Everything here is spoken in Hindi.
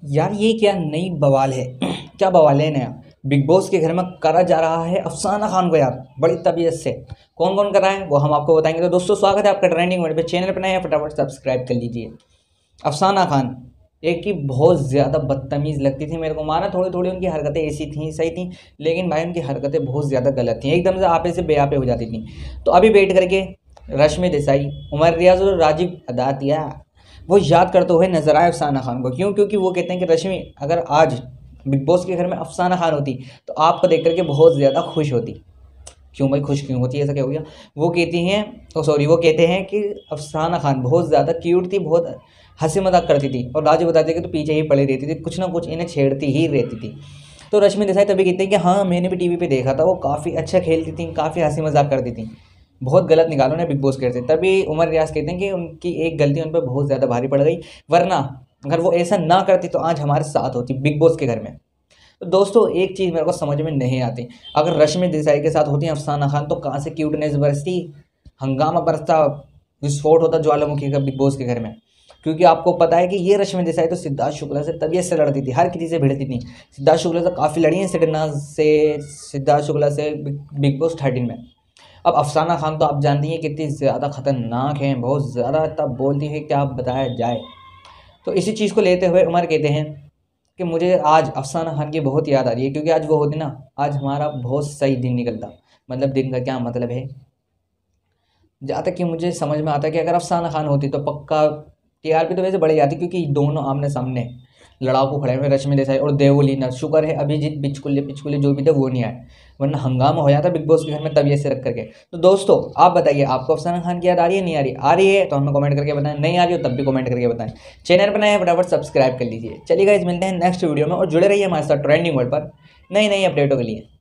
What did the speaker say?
यार ये क्या नई बवाल है। क्या बवाल है नया। बिग बॉस के घर में करा जा रहा है अफसाना खान को यार बड़ी तबीयत से। कौन कौन कर रहा है वो हम आपको बताएंगे। तो दोस्तों स्वागत है आपका ट्रेंडिंग वर्ड पे। चैनल पर नए हैं फटाफट सब्सक्राइब कर लीजिए। अफसाना खान एक की बहुत ज़्यादा बदतमीज़ लगती थी मेरे को। माना थोड़ी थोड़ी उनकी हरकतें ऐसी थी सही थी, लेकिन भाई उनकी हरकतें बहुत ज़्यादा गलत थी, एकदम से आपे से बेआपे हो जाती थी। तो अभी बैठ करके रश्मि देसाई, उमर रियाज और राजीव अदातिया वो याद करते हुए नजर आए अफसाना खान को। क्यों? क्योंकि वो कहते हैं कि रश्मि अगर आज बिग बॉस के घर में अफसाना खान होती तो आपको देख करके बहुत ज़्यादा खुश होती। क्यों भाई खुश क्यों होती है, ऐसा क्या हो गया? वो कहती हैं, ओ सॉरी, वो कहते हैं कि अफसाना खान बहुत ज़्यादा क्यूट थी, बहुत हंसी मजाक करती थी और राजू बताते कि तो पीछे ही पड़ी रहती थी, कुछ ना कुछ इन्हें छेड़ती ही रहती थी। तो रश्मि देसाई तभी कहते हैं कि हाँ मैंने भी टीवी पे देखा था, वो काफ़ी अच्छा खेलती थी, काफ़ी हंसी मजाक करती थी। बहुत गलत निकाला उन्हें बिग बॉस कहते हैं। तभी उमर रियाज कहते हैं कि उनकी एक गलती उन पर बहुत ज़्यादा भारी पड़ गई, वरना अगर वो ऐसा ना करती तो आज हमारे साथ होती बिग बॉस के घर में। तो दोस्तों एक चीज़ मेरे को समझ में नहीं आती, अगर रश्मि देसाई के साथ होती अफसाना खान तो कहाँ से क्यूटनेस बरसती, हंगामा बरसता, विस्फोट होता ज्वालामुखी का बिग बॉस के घर में। क्योंकि आपको पता है कि ये रश्मि देसाई तो सिद्धार्थ शुक्ला से तबीयत से लड़ती थी, हर किसी से भिड़ती थी। सिद्धार्थ शुक्ला से काफ़ी लड़ी हैं सिडना से, सिद्धार्थ शुक्ला से बिग बॉस 13 में। अब अफसाना खान तो आप जानती हैं कितनी ज़्यादा खतरनाक हैं, बहुत ज़्यादा तब बोलती है क्या बताया जाए। तो इसी चीज़ को लेते हुए उमर कहते हैं कि मुझे आज अफसाना खान की बहुत याद आ रही है, क्योंकि आज वो होती ना, आज हमारा बहुत सही दिन निकलता। मतलब दिन का क्या मतलब है, जहाँ तक कि मुझे समझ में आता है कि अगर अफसाना खान होती तो पक्का टीआरपी तो वैसे बढ़ जाती, क्योंकि दोनों आमने सामने लड़ाकू खड़े हुए रश्मि देसाई और देवोलीना। शुक्र है अभिजीत बिचकुल्ले पिचकुल्ले जो भी थे वो नहीं आए, वरना हंगामा हो जाता बिग बॉस के घर में तबीयत से रख करके। तो दोस्तों आप बताइए, आपको अफसाना खान की याद आ रही है नहीं आ रही? आ रही है तो हमें कमेंट करके बताएं, नहीं आ रही हो तब भी कमेंट करके बताएं। चैनल पर नए हैं फटाफट सब्सक्राइब कर लीजिए। चलिए गाइस मिलते हैं नेक्स्ट वीडियो में और जुड़े रहिए हमारे साथ ट्रेंडिंग वर्ड पर नई नई अपडेटों के लिए।